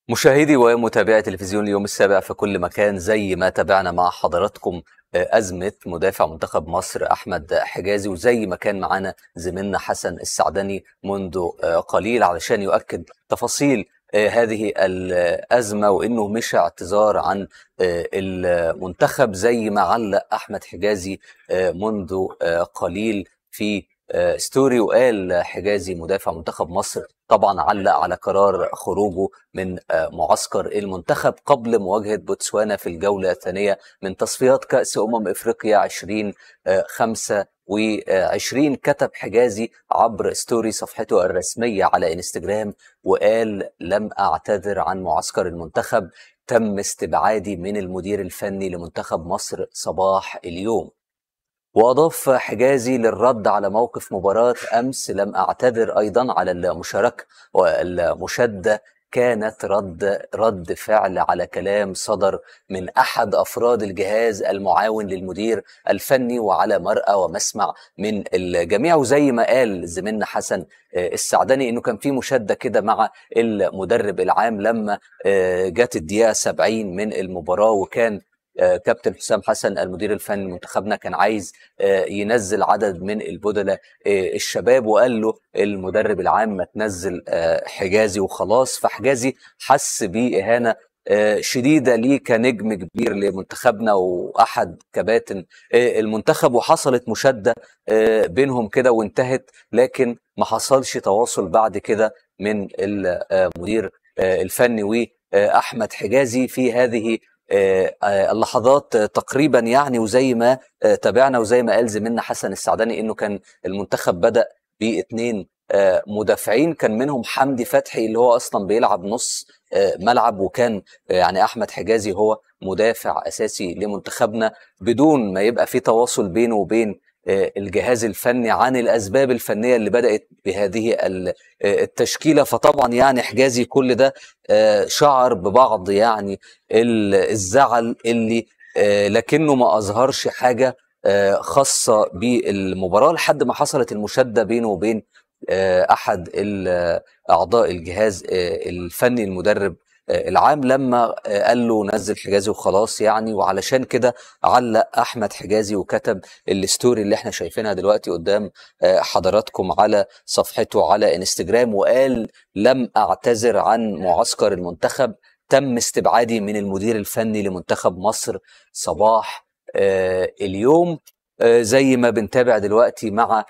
مشاهدي ومتابعي تلفزيون اليوم السابع في كل مكان، زي ما تابعنا مع حضراتكم أزمة مدافع منتخب مصر أحمد حجازي، وزي ما كان معنا زميلنا حسن السعدني منذ قليل علشان يؤكد تفاصيل هذه الأزمة، وإنه مش اعتذار عن المنتخب زي ما علق أحمد حجازي منذ قليل في ستوري. وقال حجازي مدافع منتخب مصر طبعا علق على قرار خروجه من معسكر المنتخب قبل مواجهة بوتسوانا في الجولة الثانية من تصفيات كأس أفريقيا 2025. كتب حجازي عبر ستوري صفحته الرسمية على انستجرام وقال: لم أعتذر عن معسكر المنتخب، تم استبعادي من المدير الفني لمنتخب مصر صباح اليوم. وأضاف حجازي للرد على موقف مباراة أمس: لم أعتذر أيضا على المشاركة والمشادة، كانت رد فعل على كلام صدر من أحد أفراد الجهاز المعاون للمدير الفني وعلى مرأى ومسمع من الجميع. وزي ما قال زميلنا حسن السعدني إنه كان في مشادة كده مع المدرب العام لما جت الدقيقة 70 من المباراة، وكان كابتن حسام حسن المدير الفني لمنتخبنا كان عايز ينزل عدد من البدلاء الشباب، وقال له المدرب العام ما تنزل حجازي وخلاص. فحجازي حس بإهانة شديدة ليه كنجم كبير لمنتخبنا وأحد كباتن المنتخب، وحصلت مشادة بينهم كده وانتهت، لكن ما حصلش تواصل بعد كده من المدير الفني وأحمد حجازي في هذه اللحظات تقريبا يعني. وزي ما تابعنا وزي ما قال زميلنا حسن السعدني انه كان المنتخب بدأ باثنين مدافعين، كان منهم حمدي فتحي اللي هو اصلا بيلعب نص ملعب، وكان يعني احمد حجازي هو مدافع اساسي لمنتخبنا بدون ما يبقى في تواصل بينه وبين الجهاز الفني عن الاسباب الفنيه اللي بدات بهذه التشكيله. فطبعا يعني حجازي كل ده شعر ببعض يعني الزعل اللي لكنه ما اظهرش حاجه خاصه بالمباراه لحد ما حصلت المشاده بينه وبين احد اعضاء الجهاز الفني المدرب العام، لما قال له نزل حجازي وخلاص يعني. وعلشان كده علق احمد حجازي وكتب الستوري اللي احنا شايفينها دلوقتي قدام حضراتكم على صفحته على انستجرام، وقال: لم اعتذر عن معسكر المنتخب، تم استبعادي من المدير الفني لمنتخب مصر صباح اليوم. زي ما بنتابع دلوقتي مع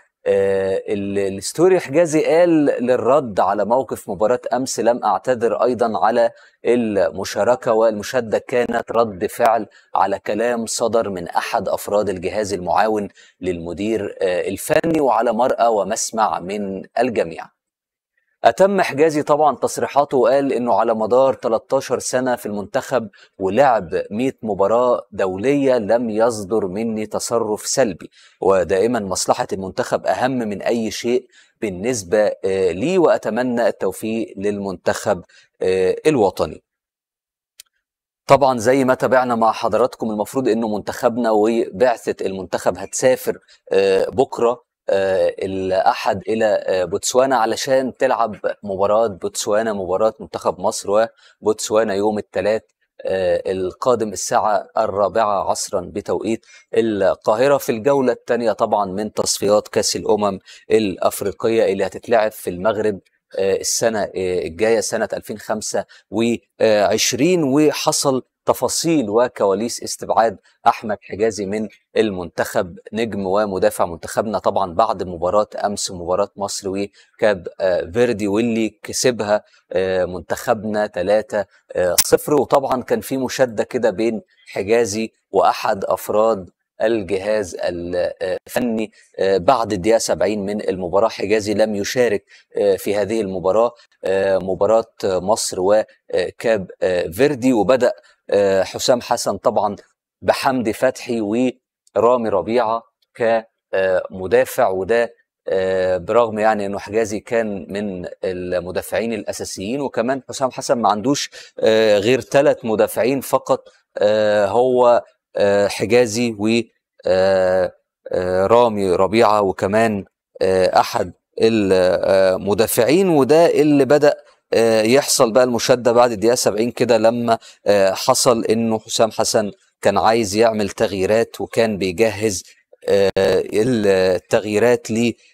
الستوري، حجازي قال للرد على موقف مباراة أمس: لم أعتذر أيضا على المشاركة والمشادة، كانت رد فعل على كلام صدر من أحد أفراد الجهاز المعاون للمدير الفني وعلى مرأى ومسمع من الجميع. أتم حجازي طبعا تصريحاته وقال إنه على مدار 13 سنة في المنتخب ولعب 100 مباراة دولية لم يصدر مني تصرف سلبي، ودائما مصلحة المنتخب أهم من أي شيء بالنسبة لي، وأتمنى التوفيق للمنتخب الوطني. طبعا زي ما تابعنا مع حضراتكم، المفروض إنه منتخبنا وبعثة المنتخب هتسافر بكرة الأحد إلى بوتسوانا علشان تلعب مباراة بوتسوانا، مباراة منتخب مصر وبوتسوانا يوم الثلاث القادم الساعة 4 عصرا بتوقيت القاهرة في الجولة الثانية طبعا من تصفيات كأس الأفريقية اللي هتتلعب في المغرب السنة الجاية سنة 2025. وحصل تفاصيل وكواليس استبعاد أحمد حجازي من المنتخب، نجم ومدافع منتخبنا طبعا بعد مباراة أمس، مباراة مصر وكاب فيردي، واللي كسبها منتخبنا 3-0. وطبعا كان في مشادة كده بين حجازي وأحد أفراد الجهاز الفني بعد الدقيقة 70 من المباراة. حجازي لم يشارك في هذه المباراة، مباراة مصر وكاب فيردي. وبدأ حسام حسن طبعا بحمدي فتحي ورامي ربيعة كمدافع، وده برغم يعني انه حجازي كان من المدافعين الاساسيين، وكمان حسام حسن ما عندوش غير 3 مدافعين فقط، هو حجازي ورامي ربيعة وكمان احد المدافعين. وده اللي بدأ يحصل بقى المشاده بعد الدقيقه 70 كده، لما حصل انه حسام حسن كان عايز يعمل تغييرات وكان بيجهز التغييرات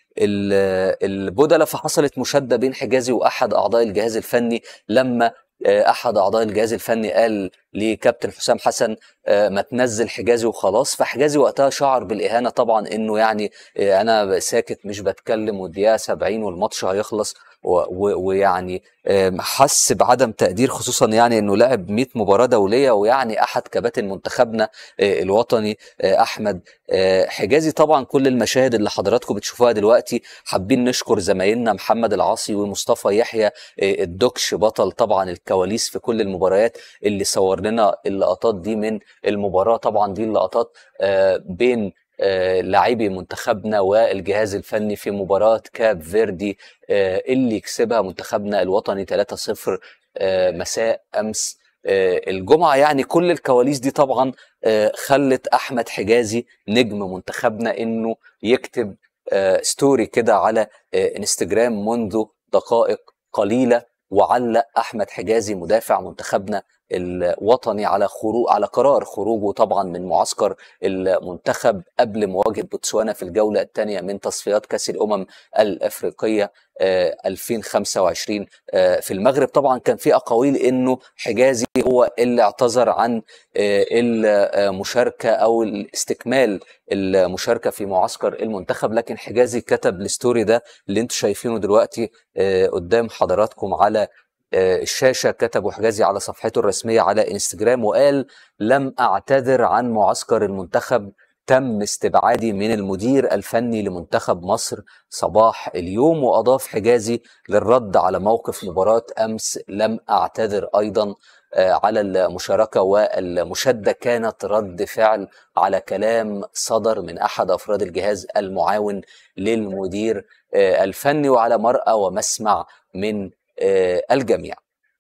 للبدلة، فحصلت مشادة بين حجازي وأحد أعضاء الجهاز الفني، لما أحد أعضاء الجهاز الفني قال لكابتن حسام حسن ما تنزل حجازي وخلاص. فحجازي وقتها شعر بالإهانة طبعا، إنه يعني أنا ساكت مش بتكلم والدقيقة 70 والماتش هيخلص، ويعني حس بعدم تقدير، خصوصا يعني انه لعب 100 مباراة دولية، ويعني احد كباتن منتخبنا الوطني احمد حجازي. طبعا كل المشاهد اللي حضراتكم بتشوفوها دلوقتي حابين نشكر زمايلنا محمد العاصي ومصطفى يحيى الدكش، بطل طبعا الكواليس في كل المباريات، اللي صور لنا اللقطات دي من المباراة. طبعا دي اللقطات بين لاعبي منتخبنا والجهاز الفني في مباراة كاب فيردي اللي كسبها منتخبنا الوطني 3-0 مساء أمس الجمعة. يعني كل الكواليس دي طبعا خلت أحمد حجازي نجم منتخبنا إنه يكتب ستوري كده على انستجرام منذ دقائق قليلة، وعلق أحمد حجازي مدافع منتخبنا الوطني على قرار خروجه طبعا من معسكر المنتخب قبل مواجهة بوتسوانا في الجولة الثانية من تصفيات كأس الأمم الأفريقية 2025 في المغرب. طبعا كان في أقاويل إنه حجازي هو اللي اعتذر عن المشاركة أو الاستكمال المشاركة في معسكر المنتخب، لكن حجازي كتب الستوري ده اللي انتم شايفينه دلوقتي قدام حضراتكم على الشاشة. كتبه حجازي على صفحته الرسمية على انستجرام وقال: لم أعتذر عن معسكر المنتخب، تم استبعادي من المدير الفني لمنتخب مصر صباح اليوم. وأضاف حجازي للرد على موقف مباراة أمس: لم أعتذر أيضا على المشاركة والمشادة، كانت رد فعل على كلام صدر من أحد أفراد الجهاز المعاون للمدير الفني وعلى مرأى ومسمع من الجميع.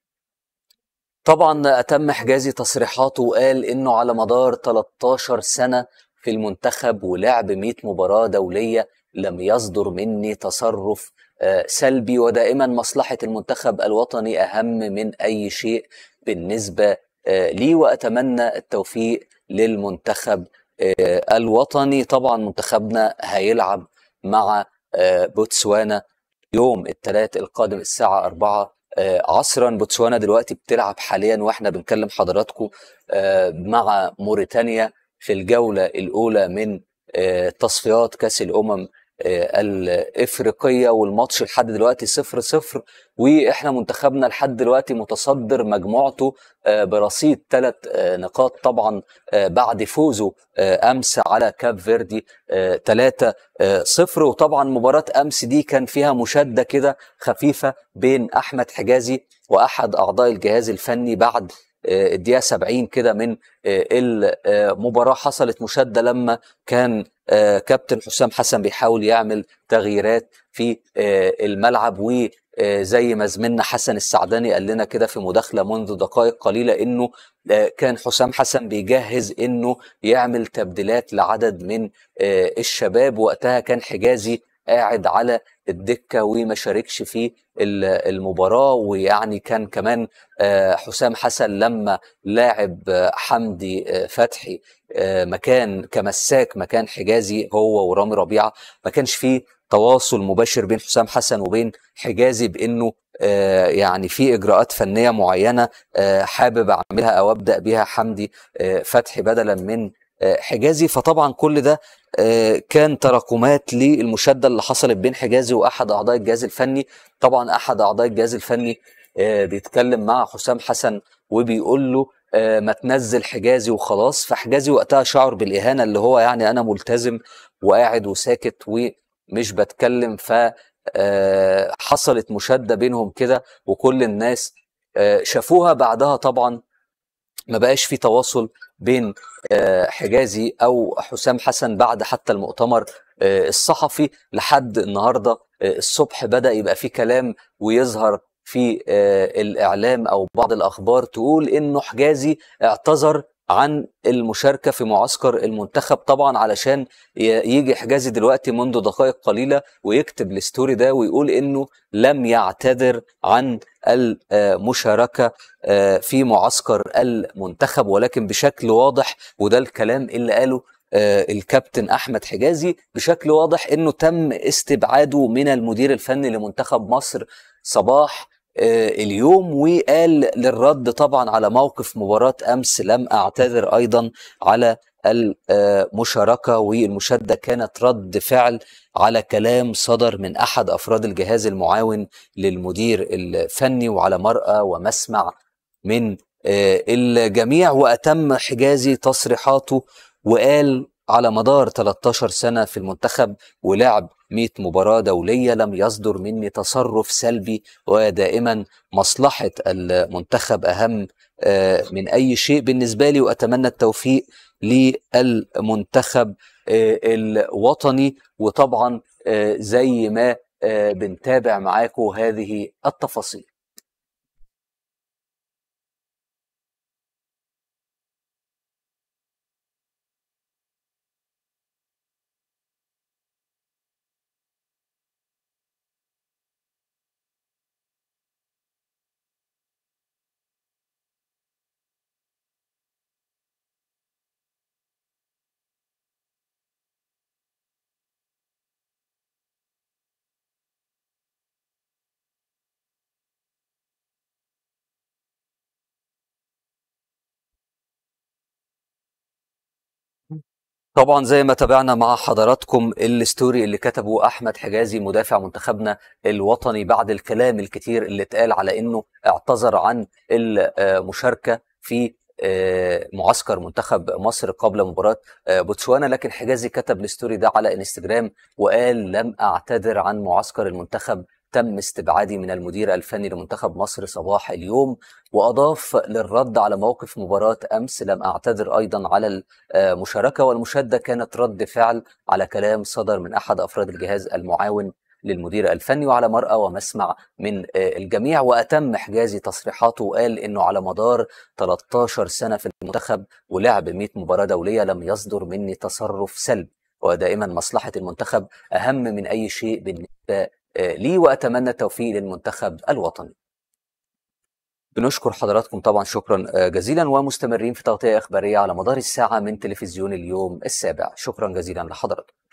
طبعا أتم حجازي تصريحاته وقال إنه على مدار 13 سنة في المنتخب ولعب 100 مباراة دولية لم يصدر مني تصرف سلبي، ودائما مصلحة المنتخب الوطني أهم من أي شيء بالنسبة لي، وأتمنى التوفيق للمنتخب الوطني. طبعا منتخبنا هيلعب مع بوتسوانا يوم الثلاث القادم الساعة 4 عصرا. بوتسوانا دلوقتي بتلعب حاليا واحنا بنكلم حضراتكم مع موريتانيا في الجولة الأولى من تصفيات كأس الأمم الإفريقية، والماتش لحد دلوقتي 0-0، وإحنا منتخبنا لحد دلوقتي متصدر مجموعته برصيد 3 نقاط طبعا بعد فوزه أمس على كاب فيردي 3-0. وطبعا مباراة أمس دي كان فيها مشادة كده خفيفة بين أحمد حجازي وأحد أعضاء الجهاز الفني بعد الدقيقة 70 كده من المباراة. حصلت مشادة لما كان كابتن حسام حسن بيحاول يعمل تغييرات في الملعب، وزي ما زميلنا حسن السعداني قال لنا كده في مداخلة منذ دقائق قليلة انه كان حسام حسن بيجهز انه يعمل تبديلات لعدد من الشباب. وقتها كان حجازي قاعد على الدكة وما شاركش في المباراة. ويعني كان كمان حسام حسن لما لاعب حمدي فتحي مكان كمساك مكان حجازي هو ورامي ربيعة، ما كانش فيه تواصل مباشر بين حسام حسن وبين حجازي بانه يعني في اجراءات فنية معينة حابب اعملها او ابدأ بها حمدي فتحي بدلا من حجازي. فطبعا كل ده كان تراكمات للمشادة اللي حصلت بين حجازي واحد اعضاء الجهاز الفني. طبعا احد اعضاء الجهاز الفني بيتكلم مع حسام حسن وبيقول له ما تنزل حجازي وخلاص. فحجازي وقتها شعر بالإهانة، اللي هو يعني أنا ملتزم وقاعد وساكت ومش بتكلم. فحصلت مشادة بينهم كده وكل الناس شافوها. بعدها طبعا ما بقاش في تواصل بين حجازي أو حسام حسن بعد حتى المؤتمر الصحفي لحد النهاردة الصبح بدأ يبقى في كلام ويظهر في الإعلام أو بعض الأخبار تقول إنه حجازي اعتذر عن المشاركة في معسكر المنتخب، طبعا علشان يجي حجازي دلوقتي منذ دقائق قليلة ويكتب الستوري ده ويقول انه لم يعتذر عن المشاركة في معسكر المنتخب، ولكن بشكل واضح، وده الكلام اللي قاله الكابتن احمد حجازي، بشكل واضح انه تم استبعاده من المدير الفني لمنتخب مصر صباح اليوم. وقال للرد طبعا على موقف مباراة أمس لم أعتذر أيضا على المشاركة، والمشادة كانت رد فعل على كلام صدر من أحد أفراد الجهاز المعاون للمدير الفني وعلى مرأى ومسمع من الجميع. وأتم حجازي تصريحاته وقال على مدار 13 سنة في المنتخب ولعب 100 مباراة دولية لم يصدر مني تصرف سلبي، ودائما مصلحة المنتخب أهم من أي شيء بالنسبة لي، وأتمنى التوفيق للمنتخب الوطني. وطبعا زي ما بنتابع معاكم هذه التفاصيل. طبعا زي ما تابعنا مع حضراتكم الستوري اللي كتبه احمد حجازي مدافع منتخبنا الوطني بعد الكلام الكتير اللي اتقال على انه اعتذر عن المشاركه في معسكر منتخب مصر قبل مباراة بوتسوانا. لكن حجازي كتب الستوري ده على انستجرام وقال لم اعتذر عن معسكر المنتخب، تم استبعادي من المدير الفني لمنتخب مصر صباح اليوم. واضاف للرد على موقف مباراة امس لم اعتذر ايضا على المشاركة، والمشادة كانت رد فعل على كلام صدر من احد افراد الجهاز المعاون للمدير الفني وعلى مرأى ومسمع من الجميع. وأتم حجازي تصريحاته وقال إنه على مدار 13 سنة في المنتخب ولعب 100 مباراة دولية لم يصدر مني تصرف سلبي، ودائما مصلحة المنتخب أهم من أي شيء بالنسبة لي، وأتمنى التوفيق للمنتخب الوطني. بنشكر حضراتكم طبعا شكرا جزيلا، ومستمرين في تغطية إخبارية على مدار الساعة من تلفزيون اليوم السابع. شكرا جزيلا لحضراتكم.